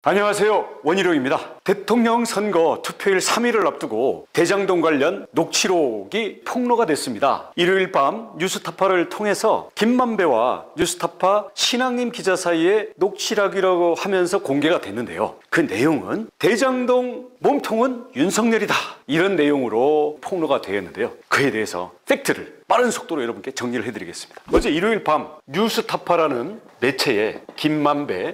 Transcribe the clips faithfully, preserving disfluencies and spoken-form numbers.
안녕하세요, 원희룡입니다. 대통령 선거 투표일 삼 일을 앞두고 대장동 관련 녹취록이 폭로가 됐습니다. 일요일 밤 뉴스타파를 통해서 김만배와 뉴스타파 신앙님 기자 사이의 녹취록이라고 하면서 공개가 됐는데요. 그 내용은 대장동 몸통은 윤석열이다, 이런 내용으로 폭로가 되었는데요. 그에 대해서 팩트를 빠른 속도로 여러분께 정리를 해드리겠습니다. 어제 일요일 밤 뉴스타파라는 매체에 김만배,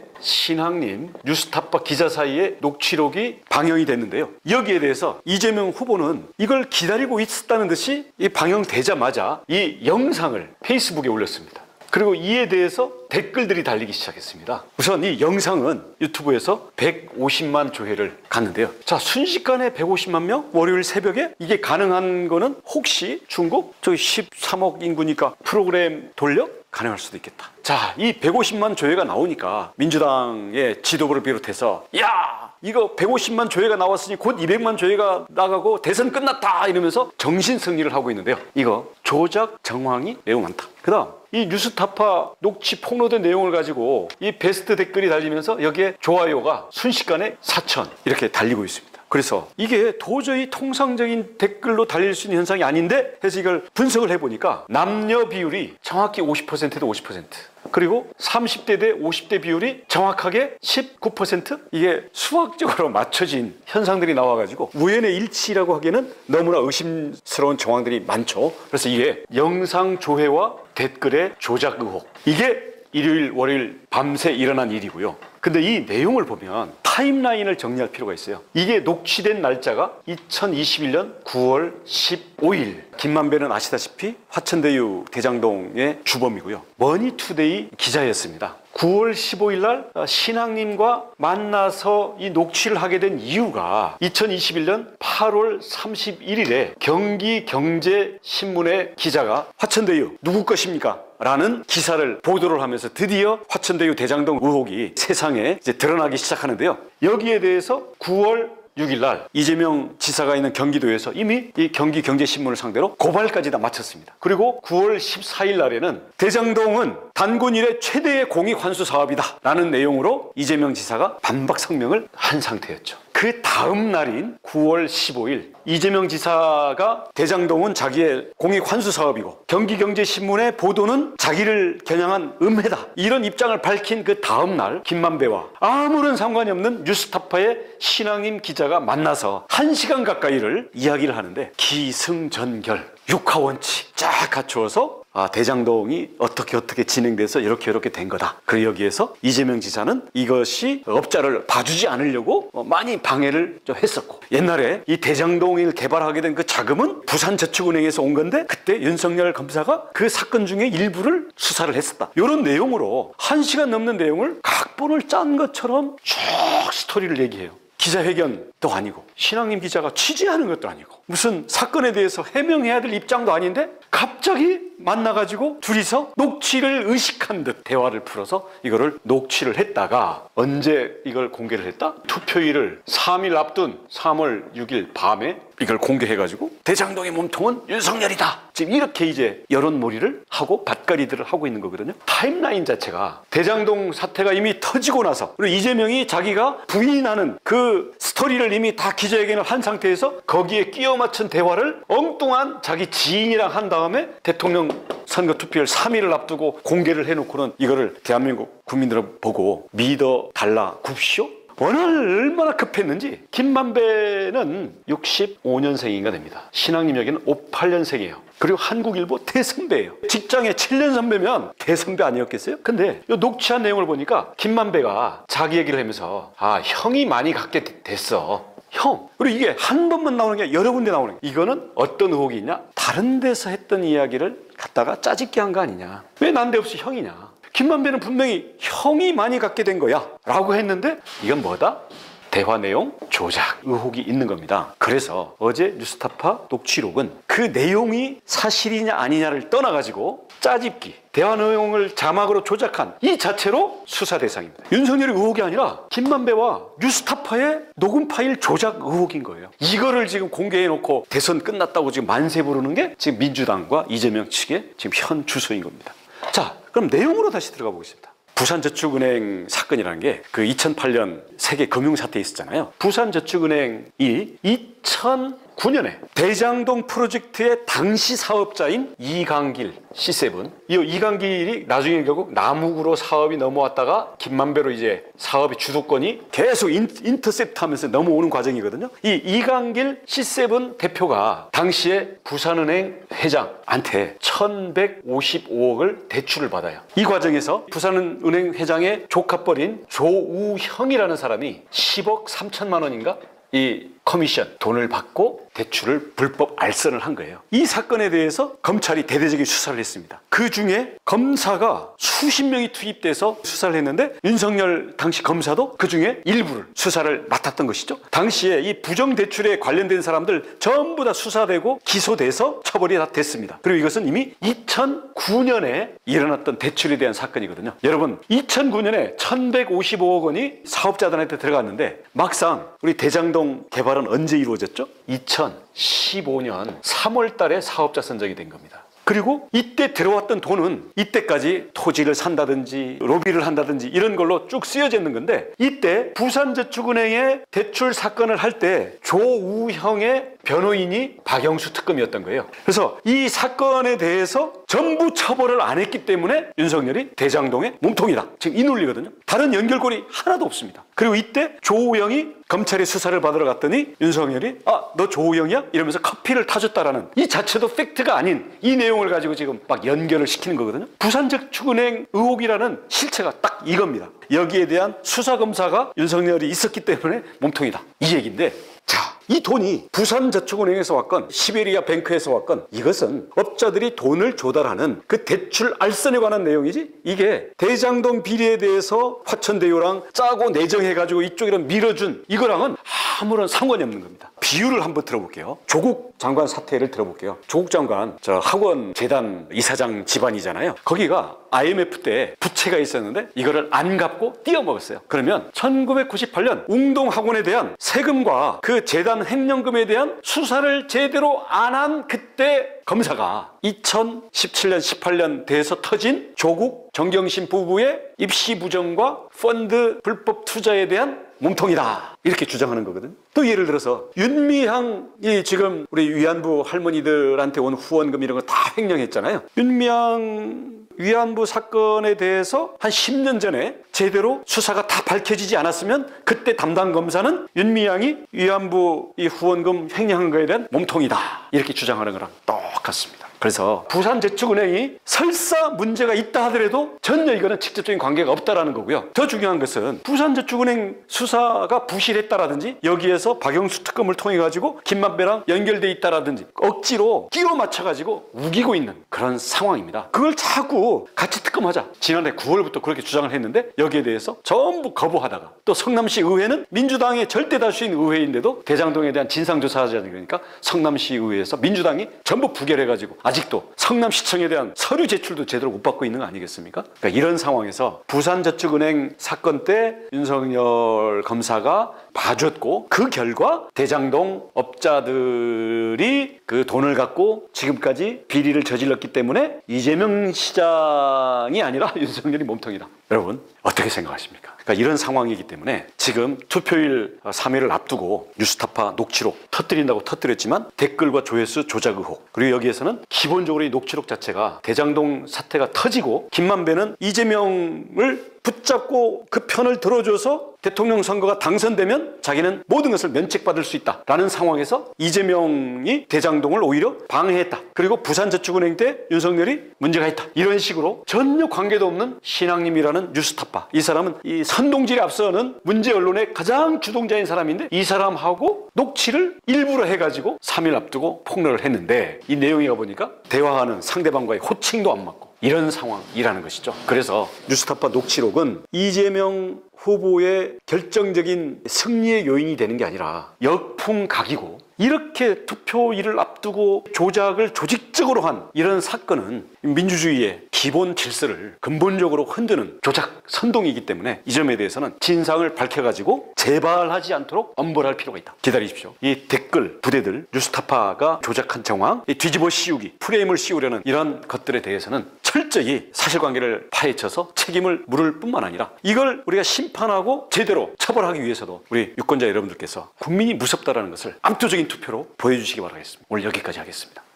신앙님, 뉴스타파 기자 사이의 녹취록이 방영이 됐는데요. 여기에 대해서 이재명 후보는 이걸 기다리고 있었다는 듯이 이 방영되자마자 이 영상을 페이스북에 올렸습니다. 그리고 이에 대해서 댓글들이 달리기 시작했습니다. 우선 이 영상은 유튜브에서 백오십만 조회를 갔는데요. 자, 순식간에 백오십만 명? 월요일 새벽에? 이게 가능한 거는 혹시 중국? 저기 십삼억 인구니까 프로그램 돌려? 가능할 수도 있겠다. 자, 이 백오십만 조회가 나오니까 민주당의 지도부를 비롯해서 야! 이거 백오십만 조회가 나왔으니 곧 이백만 조회가 나가고 대선 끝났다! 이러면서 정신승리를 하고 있는데요. 이거 조작 정황이 매우 많다. 그 다음 이 뉴스타파 녹취 폭로된 내용을 가지고 이 베스트 댓글이 달리면서 여기에 좋아요가 순식간에 사천 이렇게 달리고 있습니다. 그래서 이게 도저히 통상적인 댓글로 달릴 수 있는 현상이 아닌데 해서 이걸 분석을 해보니까 남녀 비율이 정확히 오십 퍼센트에도 오십 퍼센트, 그리고 삼십 대 대 오십 대 비율이 정확하게 십구 퍼센트, 이게 수학적으로 맞춰진 현상들이 나와가지고 우연의 일치라고 하기에는 너무나 의심스러운 정황들이 많죠. 그래서 이게 영상 조회와 댓글의 조작 의혹, 이게 일요일 월요일 밤새 일어난 일이고요. 근데 이 내용을 보면 타임라인을 정리할 필요가 있어요. 이게 녹취된 날짜가 이천이십일 년 구월 십오일. 김만배는 아시다시피 화천대유 대장동의 주범이고요. 머니투데이 기자였습니다. 구월 십오일 날 신앙님과 만나서 이 녹취를 하게 된 이유가 이천이십일 년 팔월 삼십일일에 경기경제신문의 기자가 화천대유 누구 것입니까? 라는 기사를 보도를 하면서 드디어 화천대유 대장동 의혹이 세상에 이제 드러나기 시작하는데요. 여기에 대해서 구월 육일 날 이재명 지사가 있는 경기도에서 이미 이 경기경제신문을 상대로 고발까지 다 마쳤습니다. 그리고 구월 십사일 날에는 대장동은 단군 이래 최대의 공익환수 사업이다 라는 내용으로 이재명 지사가 반박 성명을 한 상태였죠. 그 다음 날인 구월 십오일 이재명 지사가 대장동은 자기의 공익환수 사업이고 경기경제신문의 보도는 자기를 겨냥한 음해다, 이런 입장을 밝힌 그 다음 날 김만배와 아무런 상관이 없는 뉴스타파의 신앙님 기자가 만나서 한 시간 가까이를 이야기를 하는데 기승전결, 육하원칙 쫙 갖추어서 아, 대장동이 어떻게 어떻게 진행돼서 이렇게 이렇게 된 거다. 그리고 여기에서 이재명 지사는 이것이 업자를 봐주지 않으려고 많이 방해를 좀 했었고, 옛날에 이 대장동을 개발하게 된 그 자금은 부산저축은행에서 온 건데 그때 윤석열 검사가 그 사건 중에 일부를 수사를 했었다. 이런 내용으로 한 시간 넘는 내용을 각본을 짠 것처럼 쭉 스토리를 얘기해요. 기자회견도 아니고 신앙님 기자가 취재하는 것도 아니고 무슨 사건에 대해서 해명해야 될 입장도 아닌데 갑자기 만나가지고 둘이서 녹취를 의식한 듯 대화를 풀어서 이거를 녹취를 했다가 언제 이걸 공개를 했다? 투표일을 삼 일 앞둔 삼월 육일 밤에 이걸 공개해가지고 대장동의 몸통은 윤석열이다, 지금 이렇게 이제 여론몰이를 하고 밭가리들을 하고 있는 거거든요. 타임라인 자체가 대장동 사태가 이미 터지고 나서, 그리고 이재명이 자기가 부인하는 그 스토리를 이미 다 기자회견을 한 상태에서 거기에 끼워 맞춘 대화를 엉뚱한 자기 지인이랑 한 다음에 대통령 선거 투표일 삼 일을 앞두고 공개를 해놓고는 이거를 대한민국 국민들을 보고 믿어달라 굽시오? 얼마나 급했는지. 김만배는 육십오 년생인가 됩니다. 신앙님 여기는 오십팔 년생이에요. 그리고 한국일보 대선배예요. 직장에 칠 년 선배면 대선배 아니었겠어요? 근데 이 녹취한 내용을 보니까 김만배가 자기 얘기를 하면서 아, 형이 많이 갖게 됐어. 형. 그리고 이게 한 번만 나오는 게 여러 군데 나오는 게, 이거는 어떤 의혹이 있냐? 다른 데서 했던 이야기를 갖다가 짜집기 한 거 아니냐? 왜 난데없이 형이냐? 김만배는 분명히 형이 많이 갖게 된 거야 라고 했는데 이건 뭐다? 대화 내용 조작 의혹이 있는 겁니다. 그래서 어제 뉴스타파 녹취록은 그 내용이 사실이냐 아니냐를 떠나가지고 짜집기, 대화 내용을 자막으로 조작한 이 자체로 수사 대상입니다. 윤석열의 의혹이 아니라 김만배와 뉴스타파의 녹음 파일 조작 의혹인 거예요. 이거를 지금 공개해놓고 대선 끝났다고 지금 만세 부르는 게 지금 민주당과 이재명 측의 지금 현 주소인 겁니다. 자, 그럼 내용으로 다시 들어가 보겠습니다. 부산저축은행 사건이라는 게 그 이천팔 년 세계 금융사태 있었잖아요. 부산저축은행이 이천구 년에 대장동 프로젝트의 당시 사업자인 이강길 씨 세븐, 이 이강길이 나중에 결국 남욱으로 사업이 넘어왔다가 김만배로 이제 사업의 주도권이 계속 인, 인터셉트하면서 넘어오는 과정이거든요. 이 이강길 씨 세븐 대표가 당시에 부산은행 회장한테 천백오십오억을 대출을 받아요. 이 과정에서 부산은행 회장의 조카뻘인 조우형이라는 사람이 십억 삼천만 원인가 이 커미션 돈을 받고 대출을 불법 알선을 한 거예요. 이 사건에 대해서 검찰이 대대적인 수사를 했습니다. 그 중에 검사가 수십 명이 투입돼서 수사를 했는데 윤석열 당시 검사도 그 중에 일부를 수사를 맡았던 것이죠. 당시에 이 부정대출에 관련된 사람들 전부 다 수사되고 기소돼서 처벌이 다 됐습니다. 그리고 이것은 이미 이천구 년에 일어났던 대출에 대한 사건이거든요. 여러분, 이천구 년에 천백오십오억 원이 사업자들한테 들어갔는데 막상 우리 대장동 개발은 언제 이루어졌죠? 이천십오 년 삼월 달에 사업자 선정이 된 겁니다. 그리고 이때 들어왔던 돈은 이때까지 토지를 산다든지 로비를 한다든지 이런 걸로 쭉 쓰여져 있는 건데, 이때 부산저축은행의 대출 사건을 할 때 조우형의 변호인이 박영수 특검이었던 거예요. 그래서 이 사건에 대해서 전부 처벌을 안 했기 때문에 윤석열이 대장동의 몸통이다, 지금 이 논리거든요. 다른 연결고리 하나도 없습니다. 그리고 이때 조우형이 검찰의 수사를 받으러 갔더니 윤석열이 아, 너 조우형이야? 이러면서 커피를 타줬다라는 이 자체도 팩트가 아닌 이 내용을 가지고 지금 막 연결을 시키는 거거든요. 부산저축은행 의혹이라는 실체가 딱 이겁니다. 여기에 대한 수사검사가 윤석열이 있었기 때문에 몸통이다, 이 얘기인데, 자, 이 돈이 부산저축은행에서 왔건 시베리아 뱅크에서 왔건 이것은 업자들이 돈을 조달하는 그 대출 알선에 관한 내용이지, 이게 대장동 비리에 대해서 화천대유랑 짜고 내정해가지고 이쪽이랑 밀어준 이거랑은 아무런 상관이 없는 겁니다. 비유를 한번 들어볼게요. 조국 장관 사태를 들어볼게요. 조국 장관 저 학원 재단 이사장 집안이잖아요. 거기가 아이엠에프 때 부채가 있었는데 이거를 안 갚고 띄어먹었어요. 그러면 천구백구십팔 년 웅동학원에 대한 세금과 그 재단 횡령금에 대한 수사를 제대로 안 한 그때 검사가 이천십칠 년 십팔 년 돼서 터진 조국 정경심 부부의 입시 부정과 펀드 불법 투자에 대한 몸통이다, 이렇게 주장하는 거거든요. 또 예를 들어서 윤미향이 지금 우리 위안부 할머니들한테 온 후원금 이런 거 다 횡령했잖아요. 윤미향 위안부 사건에 대해서 한 십 년 전에 제대로 수사가 다 밝혀지지 않았으면 그때 담당 검사는 윤미향이 위안부 이 후원금 횡령한 거에 대한 몸통이다, 이렇게 주장하는 거랑 똑같습니다. 그래서 부산저축은행이 설사 문제가 있다 하더라도 전혀 이거는 직접적인 관계가 없다라는 거고요. 더 중요한 것은 부산저축은행 수사가 부실했다라든지 여기에서 박영수 특검을 통해 가지고 김만배랑 연결돼 있다라든지 억지로 끼워 맞춰 가지고 우기고 있는 그런 상황입니다. 그걸 자꾸 같이 특검하자, 지난해 구월부터 그렇게 주장을 했는데 여기에 대해서 전부 거부하다가, 또 성남시 의회는 민주당의 절대 다수인 의회인데도 대장동에 대한 진상조사하지 않으니까 성남시 의회에서 민주당이 전부 부결해 가지고 아직도 성남시청에 대한 서류 제출도 제대로 못 받고 있는 거 아니겠습니까? 그러니까 이런 상황에서 부산저축은행 사건 때 윤석열 검사가 봐줬고 그 결과 대장동 업자들이 그 돈을 갖고 지금까지 비리를 저질렀기 때문에 이재명 시장이 아니라 윤석열이 몸통이다. 여러분 어떻게 생각하십니까? 그러니까 이런 상황이기 때문에 지금 투표일 삼 일을 앞두고 뉴스타파 녹취록 터뜨린다고 터뜨렸지만 댓글과 조회수 조작 의혹, 그리고 여기에서는 기본적으로 이 녹취록 자체가 대장동 사태가 터지고 김만배는 이재명을 붙잡고 그 편을 들어줘서 대통령 선거가 당선되면 자기는 모든 것을 면책받을 수 있다라는 상황에서 이재명이 대장동을 오히려 방해했다, 그리고 부산저축은행 때 윤석열이 문제가 있다, 이런 식으로 전혀 관계도 없는 신앙님이라는 뉴스타파, 이 사람은 이 선동질에 앞서는 문제 언론의 가장 주동자인 사람인데 이 사람하고 녹취를 일부러 해가지고 삼 일 앞두고 폭로를 했는데, 이 내용이가 보니까 대화하는 상대방과의 호칭도 안 맞고 이런 상황이라는 것이죠. 그래서 뉴스타파 녹취록은 이재명 후보의 결정적인 승리의 요인이 되는 게 아니라 역풍각이고, 이렇게 투표일을 앞두고 조작을 조직적으로 한 이런 사건은 민주주의의 기본 질서를 근본적으로 흔드는 조작 선동이기 때문에 이 점에 대해서는 진상을 밝혀가지고 재발하지 않도록 엄벌할 필요가 있다. 기다리십시오. 이 댓글 부대들, 뉴스타파가 조작한 정황, 이 뒤집어 씌우기, 프레임을 씌우려는 이런 것들에 대해서는 철저히 사실관계를 파헤쳐서 책임을 물을 뿐만 아니라 이걸 우리가 심판하고 제대로 처벌하기 위해서도 우리 유권자 여러분들께서 국민이 무섭다라는 것을 압도적인 투표로 보여주시기 바라겠습니다. 오늘 여기까지 하겠습니다.